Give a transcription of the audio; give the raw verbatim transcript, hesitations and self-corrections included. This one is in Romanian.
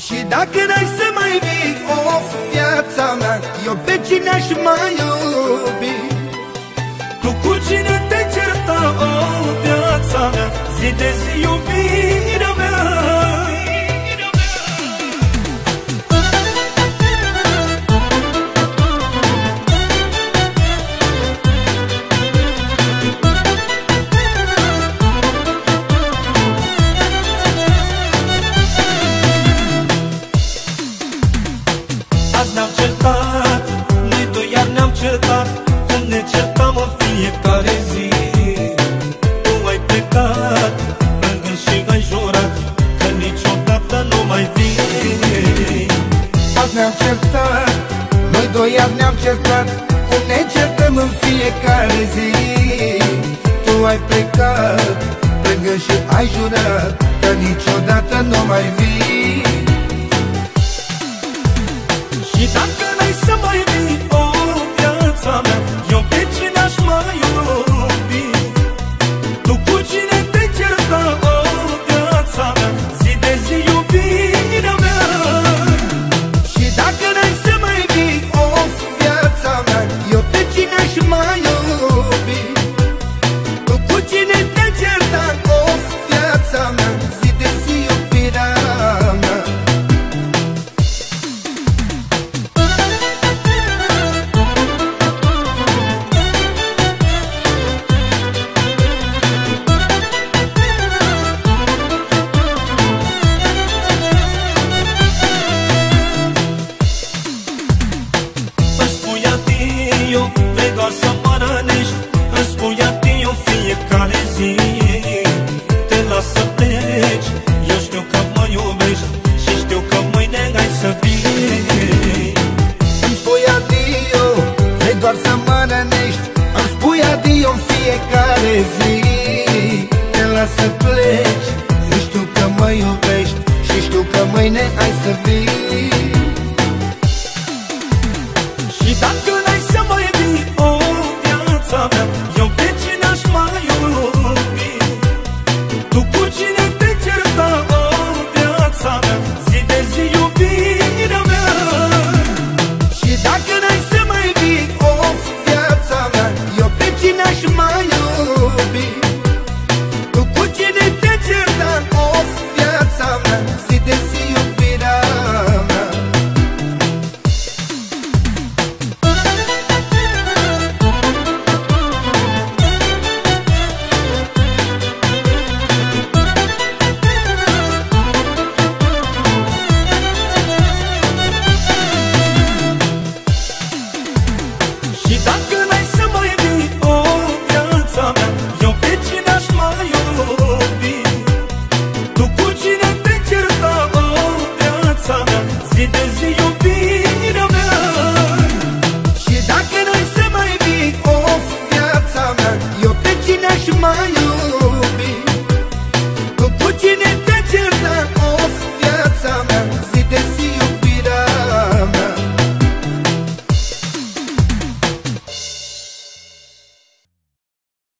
Și dacă n-ai să mai vii, of, viața mea, eu pe cine aș mai iubi? Tu cu cine te certa, o, viața mea, zi de zi iubirea mea. Azi ne-am certat, noi doi iar ne-am certat, cum ne certam în fiecare zi. Tu ai plecat, plângând și ai jurat că niciodată nu mai vii. Azi ne-am certat, noi doi iar ne-am certat, cum ne certăm în fiecare zi. Tu ai plecat, plângând și ai jurat că niciodată nu mai vii. Și dacă n-ai să mai vii, o, viața mea, eu pe cine aș mai iubi? Tu cu cine te certa, o, viața mea, zi de zi iubirea mea. Și dacă n-ai să mai vii, of, viața mea, eu pe cine aș mai iubi? Tu cu cine te certa, of, viața mea, zi de zi iubirea mea. Vrei doar să mă rănești, îmi spui adio fiecare zi. Te las să pleci, eu știu că mă iubești și știu că mâine ai să vii. Îmi spui adio, vrei doar să mă rănești, îmi spui adio în fiecare zi. Te las să pleci, eu știu că mă iubești și știu că mâine ai să vii. Și dacă